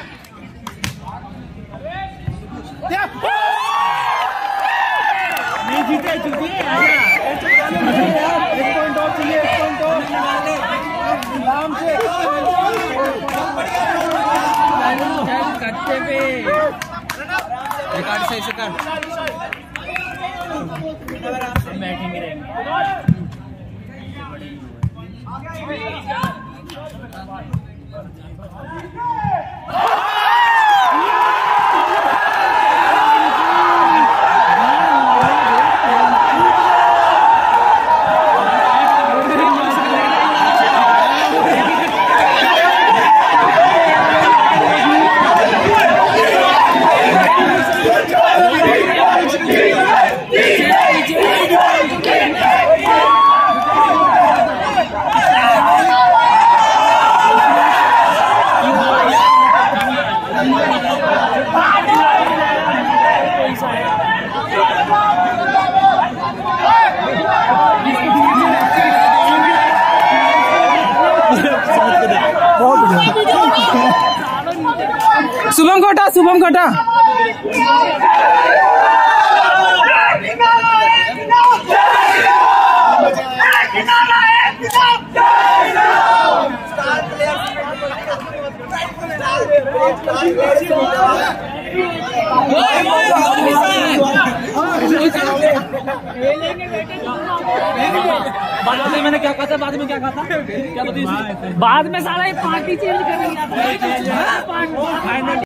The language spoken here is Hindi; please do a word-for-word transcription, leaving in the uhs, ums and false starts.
नहीं जीते जीते एक पॉइंट और चाहिए, एक पॉइंट और आराम से कच्चे पे रिकॉर्ड सही से कर बैठेंगे रहेंगे। शुभम कोटा, शुभम कोटा। बाद में मैंने क्या कहा था, बाद में क्या कहा था, क्या बताइए? बाद में सारा पार्टी चेंज कर दिया।